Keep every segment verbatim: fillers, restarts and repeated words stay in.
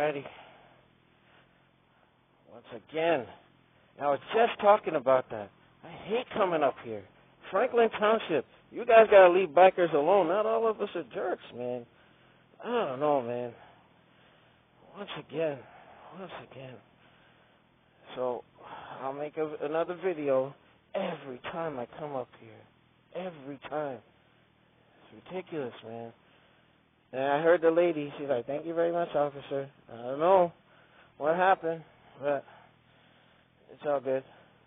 Alrighty. Once again, I was just talking about that. I hate coming up here. Franklin Township, you guys got to leave bikers alone. Not all of us are jerks, man. I don't know, man. Once again, once again. So I'll make a, another video every time I come up here. Every time. It's ridiculous, man. And I heard the lady, she's like, thank you very much, officer. I don't know what happened, but it's all good.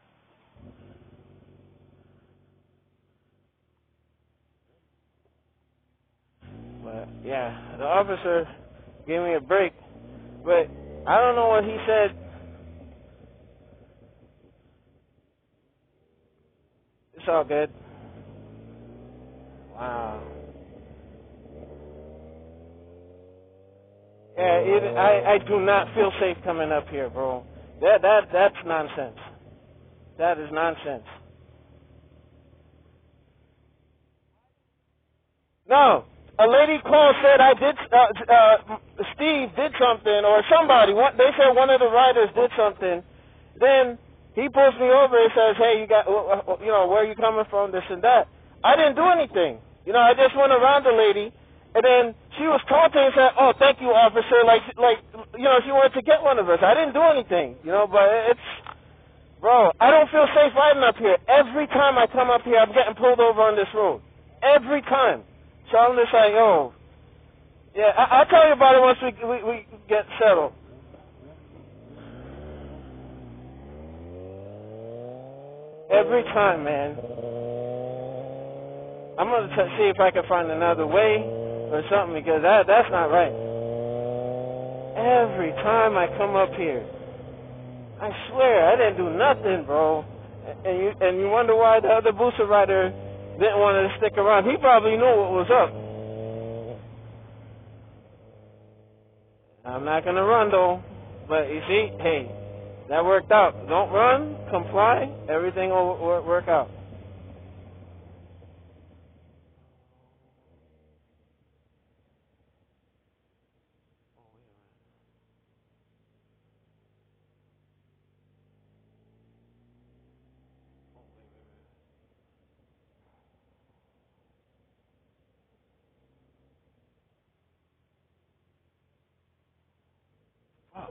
But, yeah, the officer gave me a break, but I don't know what he said. It's all good. Wow. Yeah, it, I, I do not feel safe coming up here, bro. That that that's nonsense. That is nonsense. No, a lady called, said I did. Uh, uh, Steve did something, or somebody. One, they said one of the riders did something. Then he pulls me over and says, "Hey, you got, you know, where are you coming from? This and that." I didn't do anything. You know, I just went around the lady. And then she was taunting and said, "Oh, thank you, officer." Like, like, you know, she wanted to get one of us. I didn't do anything, you know. But it's, bro, I don't feel safe riding up here. Every time I come up here, I'm getting pulled over on this road. Every time. So I'm just like, oh, yeah. I, I'll tell you about it once we we, we get settled. Every time, man. I'm gonna t- see if I can find another way or something, because that that's not right. Every time I come up here, I swear I didn't do nothing, bro. And you and you wonder why the other booster rider didn't want to stick around. He probably knew what was up. I'm not gonna run though, but you see, hey, that worked out. Don't run, comply, everything will work out. Fuck.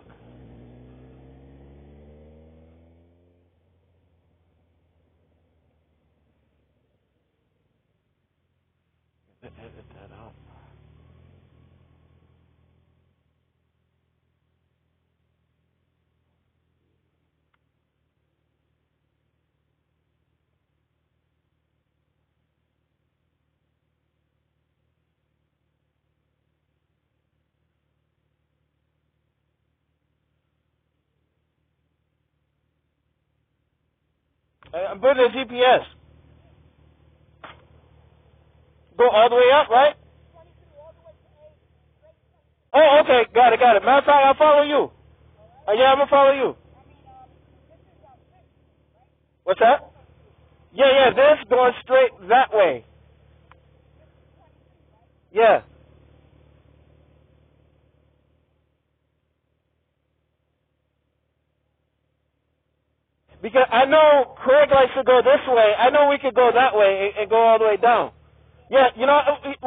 Edit that out. I'm putting the G P S. Go all the way up, right? Oh, okay, got it, got it. Matter of fact, I'll follow you. Uh, yeah, I'm gonna follow you. What's that? Yeah, yeah, this going straight that way. Yeah. Because I know Craig likes to go this way. I know we could go that way and, and go all the way down. Yeah, you know,